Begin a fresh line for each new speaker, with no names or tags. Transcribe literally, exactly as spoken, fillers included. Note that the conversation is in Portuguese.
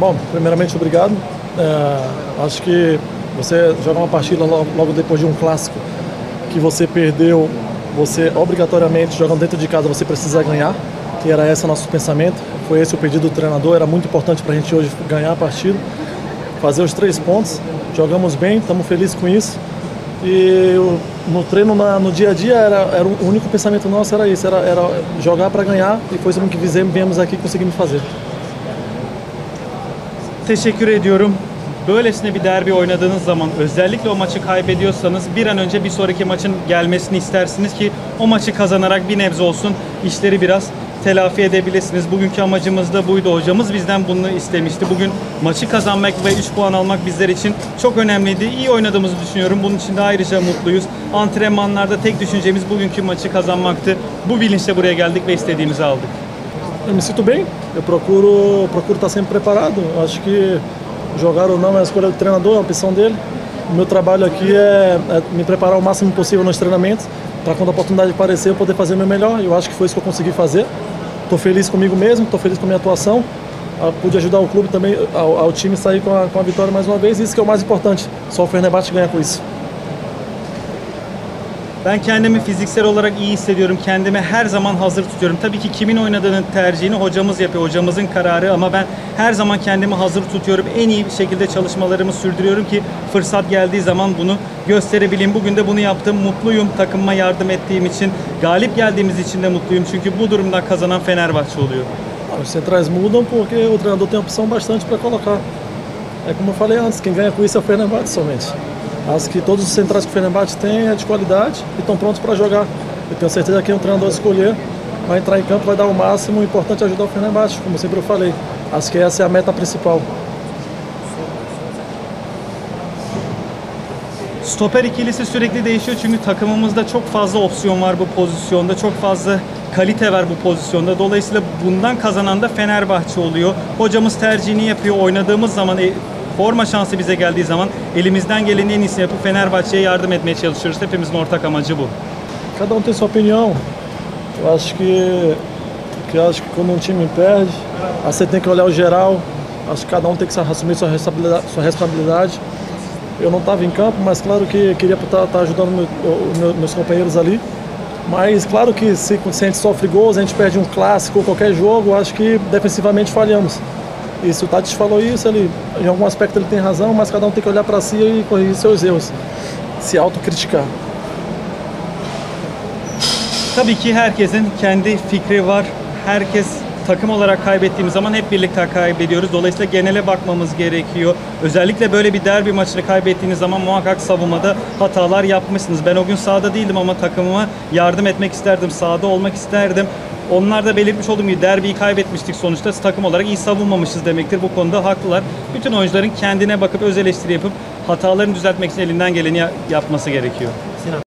Bom, primeiramente, obrigado. É, acho que você jogar uma partida logo, logo depois de um clássico que você perdeu, você obrigatoriamente jogando dentro de casa, você precisa ganhar, que era esse o nosso pensamento. Foi esse o pedido do treinador, era muito importante para a gente hoje ganhar a partida, fazer os três pontos. Jogamos bem, estamos felizes com isso. E no treino, na, no dia a dia, era, era o único pensamento nosso era isso, era, era jogar para ganhar, e foi o que viemos aqui e conseguimos fazer.
Teşekkür ediyorum. Böylesine bir derbi oynadığınız zaman, özellikle o maçı kaybediyorsanız bir an önce bir sonraki maçın gelmesini istersiniz ki o maçı kazanarak bir nebze olsun işleri biraz telafi edebilirsiniz. Bugünkü amacımız da buydu. Hocamız bizden bunu istemişti. Bugün maçı kazanmak ve üç puan almak bizler için çok önemliydi. İyi oynadığımızı düşünüyorum. Bunun için de ayrıca mutluyuz. Antrenmanlarda tek düşüncemiz bugünkü maçı kazanmaktı. Bu bilinçle buraya geldik ve istediğimizi aldık.
Eu me sinto bem, eu procuro, procuro estar sempre preparado. Acho que jogar ou não é a escolha do treinador, é a opção dele. O meu trabalho aqui é, é me preparar o máximo possível nos treinamentos, para quando a oportunidade aparecer eu poder fazer o meu melhor. Eu acho que foi isso que eu consegui fazer. Estou feliz comigo mesmo, estou feliz com a minha atuação. Pude ajudar o clube também, ao, ao time sair com a, com a vitória mais uma vez. Isso que é o mais importante. Só o Fenerbahçe ganha com isso.
Ben kendimi fiziksel olarak iyi hissediyorum. Kendimi her zaman hazır tutuyorum. Tabii ki kimin oynadığının tercihini hocamız yapıyor. Hocamızın kararı, ama ben her zaman kendimi hazır tutuyorum. En iyi bir şekilde çalışmalarımı sürdürüyorum ki fırsat geldiği zaman bunu gösterebileyim. Bugün de bunu yaptım. Mutluyum takımıma yardım ettiğim için. Galip geldiğimiz için de mutluyum. Çünkü bu durumda kazanan Fenerbahçe oluyor.
Os centrais mudam porque o treinador tem opção bastante para colocar. É como eu falei antes, quem ganha com isso é o Fenerbahçe somente. Acho que todos os centrais que o Fenerbahçe tem é de qualidade e estão prontos para jogar. Eu tenho certeza que quem o treinador escolher vai entrar em campo, vai dar o máximo. O importante é ajudar o Fenerbahçe, como sempre eu falei. Acho que essa é a meta principal.
Stoper ikilisi sürekli değişiyor çünkü takımımızda çok fazla opsiyon var bu pozisyonda. Çok fazla kalite var bu pozisyonda. Dolayısıyla bundan kazanan da Fenerbahçe oluyor. Hocamız tercihini yapıyor. Oynadığımız zaman, forma şansı bize geldiği zaman elimizden gelenin en iyisini yapıp Fenerbahçe'ye yardım etmeye çalışıyoruz. Hepimizin ortak amacı bu.
Cada um tem sua opinião. Eu acho que, que eu acho que quando um time perde, você tem que olhar o geral. Acho que cada um tem que assumir sua responsabilidade. Sua responsabilidade. Eu não estava em campo, mas claro que queria estar, estar ajudando meu, meu, meus companheiros ali. Mas claro que se, se a gente sofre gols, a gente perde um clássico ou qualquer jogo, acho que defensivamente falhamos. E se o Tadic falou isso, ele, em algum aspecto ele tem razão, mas cada um tem que olhar para si e corrigir seus erros. Se autocriticar.
Tabii ki herkesin kendi fikri var. Herkes takım olarak kaybettiğimiz zaman hep birlikte kaybediyoruz. Dolayısıyla genele bakmamız gerekiyor. Özellikle böyle bir derbi maçını kaybettiğiniz zaman muhakkak savunmada hatalar yapmışsınız. Ben o gün sahada değildim ama takımıma yardım etmek isterdim. Sahada olmak isterdim. Onlar da belirtmiş olduğum gibi derbiyi kaybetmiştik sonuçta. Takım olarak iyi savunmamışız demektir. Bu konuda haklılar. Bütün oyuncuların kendine bakıp öz eleştiri yapıp hatalarını düzeltmek için elinden geleni yapması gerekiyor.